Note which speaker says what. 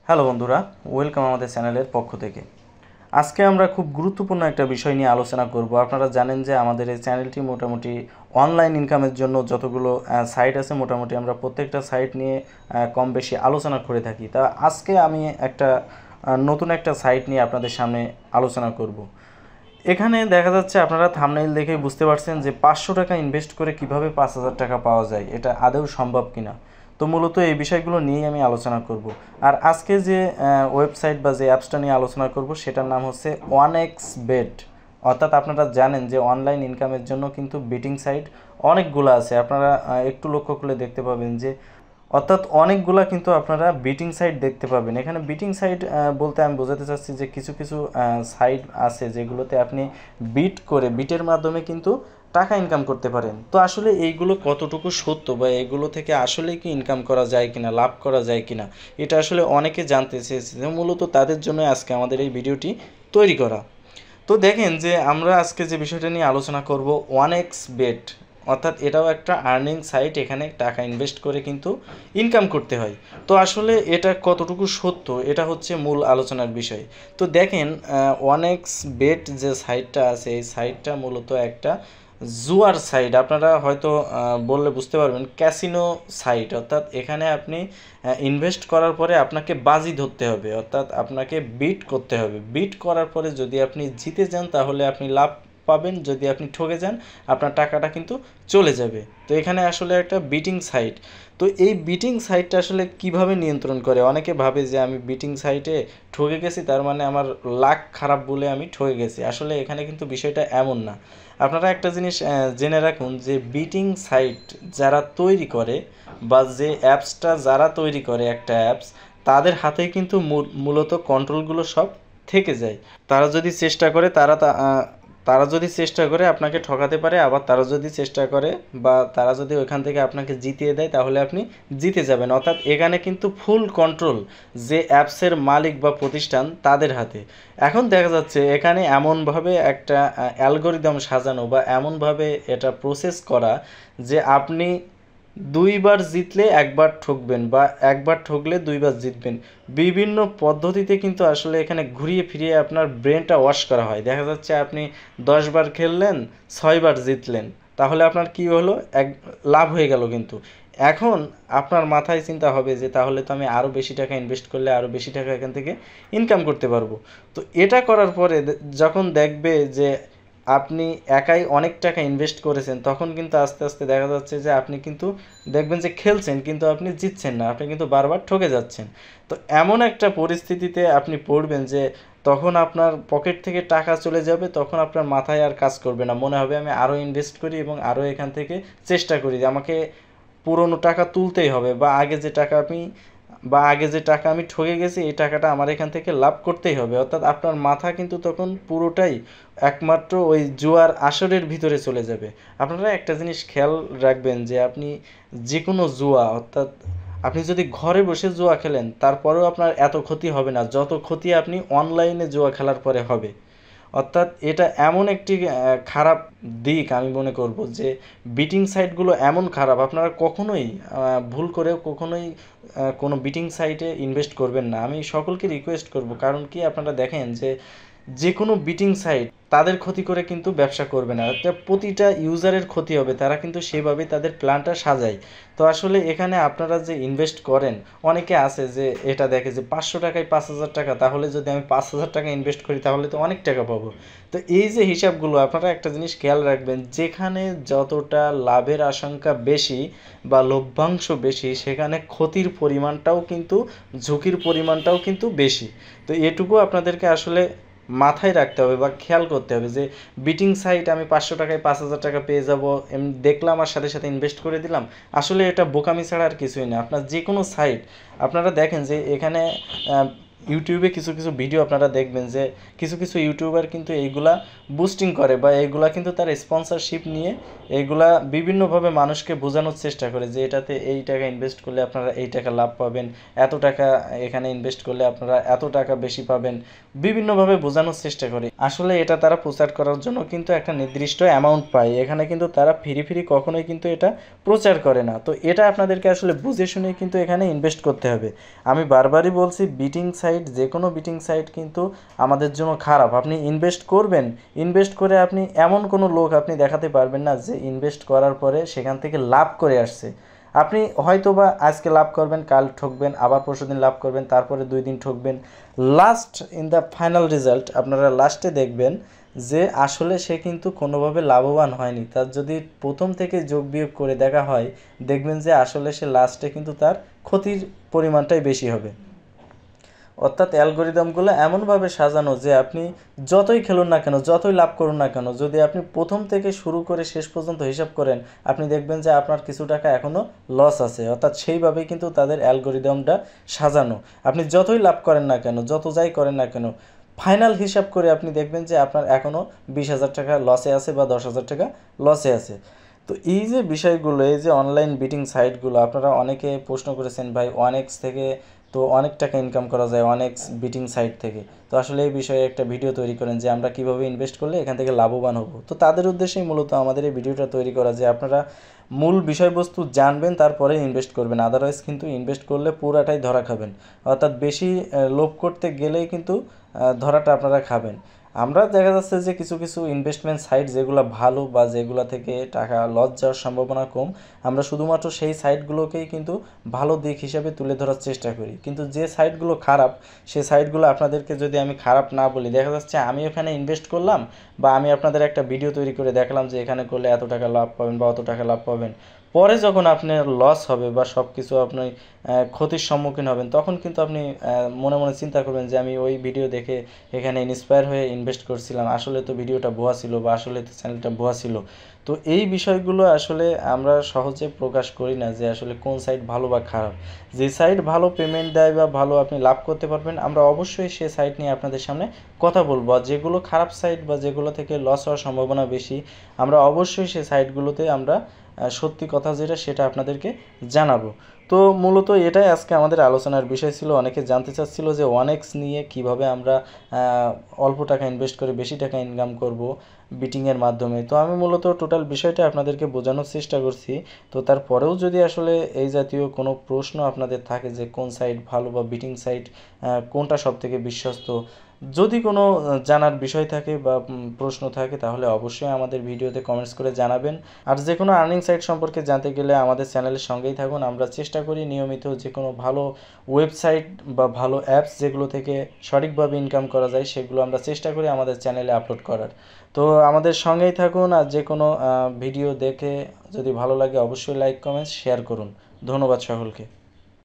Speaker 1: Hello বন্ধুরা, welcome আমাদের চ্যানেলের পক্ষ থেকে। আজকে আমরা খুব গুরুত্বপূর্ণ একটা বিষয় নিয়ে আলোচনা করব। আপনারা জানেন যে আমাদের এই চ্যানেলটি মোটামুটি অনলাইন ইনকামের জন্য যতগুলো সাইট আছে মোটামুটি আমরা প্রত্যেকটা সাইট নিয়ে কম বেশি আলোচনা করে থাকি। তা আজকে আমি নতুন একটা সাইট নিয়ে আপনাদের সামনে আলোচনা করব। এখানে দেখা যাচ্ছে আপনারা থাম্বনেইল দেখে বুঝতে পারছেন যে 500 টাকা ইনভেস্ট করে কিভাবে 5000 টাকা পাওয়া যায়, এটা আদৌ সম্ভব কিনা। তো মূলত এই বিষয়গুলো নিয়েই আমি আলোচনা করব। আর আজকে যে ওয়েবসাইট বা যে অ্যাপসটা নিয়ে আলোচনা করব সেটার নাম হচ্ছে 1xBet। অর্থাৎ আপনারা জানেন যে অনলাইন ইনকামের জন্য কিন্তু বেটিং সাইট অনেকগুলো আছে। আপনারা একটু লক্ষ্য করলে দেখতে পাবেন যে অনেকগুলা কিন্তু আপনারা বিটিং সাইট দেখতে পাবেন। এখানে বিটিং সাইট বলতে আমি বোঝাতে চাচ্ছি যে কিছু কিছু সাইট আছে যেগুলোতে আপনি বিটের মাধ্যমে কিন্তু টাকা ইনকাম করতে পারেন। তো আসলে এইগুলো কতটুকু সত্য বা এগুলো থেকে আসলে কি ইনকাম করা যায় কিনা, লাভ করা যায় কিনা, এটা আসলে অনেকে জানতে চেয়েছে। মূলত তাদের জন্য আজকে আমাদের এই ভিডিওটি তৈরি করা। তো দেখেন যে আমরা আজকে যে বিষয়টা নিয়ে আলোচনা করব 1xBet। অর্থাৎ এটাও একটা আর্নিং সাইট, এখানে টাকা ইনভেস্ট করে কিন্তু ইনকাম করতে হয়। তো আসলে এটা কতটুকু সত্য, এটা হচ্ছে মূল আলোচনার বিষয়। তো দেখেন 1xBet যে সাইটটা আছে এই সাইটটা মূলত একটা জুয়ার সাইট। আপনারা হয়তো বললে বুঝতে পারবেন, ক্যাসিনো সাইট। অর্থাৎ এখানে আপনি ইনভেস্ট করার পরে আপনাকে বাজি ধরতে হবে, অর্থাৎ আপনাকে বিট করতে হবে। বিট করার পরে যদি আপনি জিতে যান তাহলে আপনি লাভ পাবেন, যদি আপনি ঠকে যান আপনার টাকাটা কিন্তু চলে যাবে। তো এখানে আসলে একটা বিটিং সাইট। তো এই বিটিং সাইটটা আসলে কিভাবে নিয়ন্ত্রণ করে? অনেকে ভাবে যে আমি বিটিং সাইটে ঠকে গেছি তার মানে আমার লাক খারাপ বলে আমি ঠকে গেছি। আসলে এখানে কিন্তু বিষয়টা এমন না। আপনারা একটা জিনিস জেনে রাখুন যে বিটিং সাইট যারা তৈরি করে বা যে অ্যাপসটা যারা তৈরি করে একটা অ্যাপস, তাদের হাতেই কিন্তু মূলত কন্ট্রোলগুলো সব থেকে যায়। তারা যদি চেষ্টা করে তারা যদি চেষ্টা করে আপনাকে ঠকাতে পারে, আবার তারা যদি চেষ্টা করে বা তারা যদি ওইখান থেকে আপনাকে জিতিয়ে দেয় তাহলে আপনি জিতে যাবেন। অর্থাৎ এখানে কিন্তু ফুল কন্ট্রোল যে অ্যাপসের মালিক বা প্রতিষ্ঠান তাদের হাতে। এখন দেখা যাচ্ছে এখানে এমনভাবে একটা অ্যালগোরিদম সাজানো বা এমনভাবে এটা প্রসেস করা যে আপনি দুইবার জিতলে একবার ঠকবেন বা একবার ঠকলে দুইবার জিতবেন। বিভিন্ন পদ্ধতিতে কিন্তু আসলে এখানে ঘুরিয়ে ফিরিয়ে আপনার ব্রেনটা ওয়াশ করা হয়। দেখা যাচ্ছে আপনি 10বার খেললেন, 6বার জিতলেন, তাহলে আপনার কি হলো? লাভ হয়ে গেল। কিন্তু এখন আপনার মাথায় চিন্তা হবে যে তাহলে তো আমি আরও বেশি টাকা ইনভেস্ট করলে আরও বেশি টাকা এখান থেকে ইনকাম করতে পারবো। তো এটা করার পরে যখন দেখবে যে আপনি একাই অনেক টাকা ইনভেস্ট করেছেন, তখন কিন্তু আস্তে আস্তে দেখা যাচ্ছে যে আপনি কিন্তু দেখবেন যে খেলছেন কিন্তু আপনি জিতছেন না, আপনি কিন্তু বারবার ঠকে যাচ্ছেন। তো এমন একটা পরিস্থিতিতে আপনি পড়বেন যে তখন আপনার পকেট থেকে টাকা চলে যাবে, তখন আপনার মাথায় আর কাজ করবে না। মনে হবে আমি আরও ইনভেস্ট করি এবং আরও এখান থেকে চেষ্টা করি যে আমাকে পুরনো টাকা তুলতেই হবে, আগে যে টাকা আমি ঠকে গেছি এই টাকাটা আমার এখান থেকে লাভ করতেই হবে। অর্থাৎ আপনার মাথা কিন্তু তখন পুরোটাই একমাত্র ওই জুয়ার আসরের ভিতরে চলে যাবে। আপনারা একটা জিনিস খেয়াল রাখবেন যে আপনি যে কোনো জুয়া, অর্থাৎ আপনি যদি ঘরে বসে জুয়া খেলেন তারপরেও আপনার এত ক্ষতি হবে না যত ক্ষতি আপনি অনলাইনে জুয়া খেলার পরে হবে। অর্থাৎ এটা এমন একটি খারাপ দিক আমি মনে করব যে বিটিং সাইটগুলো এমন খারাপ, আপনারা কখনোই ভুল করেও কখনোই কোনো বিটিং সাইটে ইনভেস্ট করবেন না। আমি সকলকে রিকোয়েস্ট করব, কারণ কি আপনারা দেখেন যে যে কোনো বিটিং সাইট তাদের ক্ষতি করে কিন্তু ব্যবসা করবে না, একটা প্রতিটা ইউজারের ক্ষতি হবে। তারা কিন্তু সেভাবে তাদের প্ল্যানটা সাজায়। তো আসলে এখানে আপনারা যে ইনভেস্ট করেন, অনেকে আছে যে এটা দেখে যে 500 টাকায় 5000 টাকা, তাহলে যদি আমি 5000 টাকা ইনভেস্ট করি তাহলে তো অনেক টাকা পাবো। তো এই যে হিসাবগুলো আপনারা একটা জিনিস খেয়াল রাখবেন, যেখানে যতটা লাভের আশঙ্কা বেশি বা লভ্যাংশ বেশি সেখানে ক্ষতির পরিমাণটাও কিন্তু ঝুঁকির পরিমাণটাও কিন্তু বেশি। তো এটুকু আপনাদেরকে আসলে মাথায় রাখতে হবে বা খেয়াল করতে হবে যে বিটিং সাইট আমি 500 টাকায় 5000 টাকা পেয়ে যাব এমনি দেখলাম আর সাথে সাথে ইনভেস্ট করে দিলাম, আসলে এটা বোকামি ছাড়া আর কিছুই না। আপনার যে কোনো সাইট আপনারা দেখেন যে এখানে ইউটিউবে কিছু কিছু ভিডিও আপনারা দেখবেন যে কিছু কিছু ইউটিউবার কিন্তু এইগুলা বুস্টিং করে বা এইগুলা কিন্তু তার স্পন্সরশিপ নিয়ে এইগুলা বিভিন্নভাবে মানুষকে বোঝানোর চেষ্টা করে যে এটাতে এই টাকা ইনভেস্ট করলে আপনারা এই টাকা লাভ পাবেন, এত টাকা এখানে ইনভেস্ট করলে আপনারা এত টাকা বেশি পাবেন, বিভিন্নভাবে বোঝানোর চেষ্টা করে। আসলে এটা তারা প্রচার করার জন্য কিন্তু একটা নির্দিষ্ট অ্যামাউন্ট পায়, এখানে কিন্তু তারা ফ্রি ফ্রি কখনোই কিন্তু এটা প্রচার করে না। তো এটা আপনাদেরকে আসলে বুঝে শুনে কিন্তু এখানে ইনভেস্ট করতে হবে। আমি বারবারই বলছি, বিটিং সাইট, যে কোনো বিটিং সাইট কিন্তু আমাদের জন্য খারাপ। আপনি ইনভেস্ট করবেন, ইনভেস্ট করে আপনি এমন কোনো লোক আপনি দেখাতে পারবেন না যে ইনভেস্ট করার পরে সেখান থেকে লাভ করে আসছে। আপনি হয়তো বা আজকে লাভ করবেন, কাল ঠকবেন, আবার পরশুদিন লাভ করবেন, তারপরে 2 দিন ঠকবেন, last in the final result আপনারা লাস্টে দেখবেন যে আসলে সে কিন্তু কোনোভাবে লাভবান হয়নি। তার যদি প্রথম থেকে যোগ বিয়োগ করে দেখা হয়, দেখবেন যে আসলে সে লাস্টে কিন্তু তার ক্ষতির পরিমাণটাই বেশি হবে। অর্থাৎ অ্যালগোরিদমগুলো এমনভাবে সাজানো যে আপনি যতই খেলুন না কেন, যতই লাভ করুন না কেন, যদি আপনি প্রথম থেকে শুরু করে শেষ পর্যন্ত হিসাব করেন, আপনি দেখবেন যে আপনার কিছু টাকা এখনও লস আছে। অর্থাৎ সেইভাবেই কিন্তু তাদের অ্যালগোরিদমটা সাজানো। আপনি যতই লাভ করেন না কেন, যত যাই করেন না কেন, ফাইনাল হিসাব করে আপনি দেখবেন যে আপনার এখনও 20,000 টাকা লসে আছে বা 10,000 টাকা লসে আছে। তো এই যে বিষয়গুলো, এই যে অনলাইন বিটিং সাইটগুলো, আপনারা অনেকে প্রশ্ন করেছেন ভাই OneX থেকে তো অনেক টাকা ইনকাম করা যায় OneX বিটিং সাইট থেকে, তো আসলে এই বিষয়ে একটা ভিডিও তৈরি করেন যে আমরা কিভাবে ইনভেস্ট করলে এখান থেকে লাভবান হব। তো তাদের উদ্দেশ্যেই মূলত আমাদের এই ভিডিওটা তৈরি করা, যে আপনারা মূল বিষয়বস্তু জানবেন তারপরে ইনভেস্ট করবেন, আদারওয়াইজ কিন্তু ইনভেস্ট করলে পুরাটাই ধরা খাবেন। অর্থাৎ বেশি লোভ করতে গেলেই কিন্তু ধরাটা আপনারা খাবেন। আমরা দেখা যাচ্ছে যে কিছু কিছু ইনভেস্টমেন্ট সাইট যেগুলো ভালো বা যেগুলো থেকে টাকা লস যাওয়ার সম্ভাবনা কম, আমরা শুধুমাত্র সেই সাইটগুলোকেই কিন্তু ভালো দিক হিসাবে তুলে ধরার চেষ্টা করি। কিন্তু যে সাইটগুলো খারাপ, সেই সাইটগুলো আপনাদেরকে যদি আমি খারাপ না বলি, দেখা যাচ্ছে আমি ওখানে ইনভেস্ট করলাম বা আমি আপনাদের একটা ভিডিও তৈরি করে দেখালাম যে এখানে করলে এত টাকা লাভ পাবেন বা অত টাকা লাভ পাবেন, পরে যখন আপনার লস হবে বা সব কিছু আপনি ক্ষতির সম্মুখীন হবেন, তখন কিন্তু আপনি মনে মনে চিন্তা করবেন যে আমি ওই ভিডিও দেখে এখানে ইন্সপায়ার হয়ে ইনভেস্ট করছিলাম, আসলে তো ভিডিওটা ভুয়া ছিল বা আসলে তো চ্যানেলটা ভুয়া ছিল। তো এই বিষয়গুলো আসলে আমরা সহজে প্রকাশ করি না যে আসলে কোন সাইট ভালো বা খারাপ। যে সাইট ভালো পেমেন্ট দেয় বা ভালো আপনি লাভ করতে পারবেন, আমরা অবশ্যই সে সাইট নিয়ে আপনাদের সামনে কথা বলবো। আর যেগুলো খারাপ সাইট বা যেগুলো থেকে লস হওয়ার সম্ভাবনা বেশি, আমরা অবশ্যই সে সাইটগুলোতে আমরা সত্যি কথা যেটা সেটা আপনাদেরকে জানাবো। তো মূলত এটাই আজকে আমাদের আলোচনার বিষয় ছিল। অনেকে জানতে চাচ্ছিল যে OneX নিয়ে কিভাবে আমরা অল্প টাকা ইনভেস্ট করে বেশি টাকা ইনকাম করব বিটিংয়ের মাধ্যমে। তো আমি মূলত টোটাল বিষয়টা আপনাদেরকে বোঝানোর চেষ্টা করছি। তো তারপরেও যদি আসলে এই জাতীয় কোনো প্রশ্ন আপনাদের থাকে যে কোন সাইট ভালো বা বিটিং সাইট কোনটা সবথেকে বিশ্বস্ত, যদি কোনো জানার বিষয় থাকে বা প্রশ্ন থাকে, তাহলে অবশ্যই আমাদের ভিডিওতে কমেন্টস করে জানাবেন। আর যে কোনো আর্নিং সাইট সম্পর্কে জানতে গেলে আমাদের চ্যানেলের সঙ্গেই থাকুন। আমরা চেষ্টা করি নিয়মিত যে কোনো ভালো ওয়েবসাইট বা ভালো অ্যাপস যেগুলো থেকে সঠিকভাবে ইনকাম করা যায়, সেগুলো আমরা চেষ্টা করি আমাদের চ্যানেলে আপলোড করার। তো আমাদের সঙ্গেই থাকুন। আর যে কোনো ভিডিও দেখে যদি ভালো লাগে অবশ্যই লাইক, কমেন্টস, শেয়ার করুন। ধন্যবাদ সকলকে।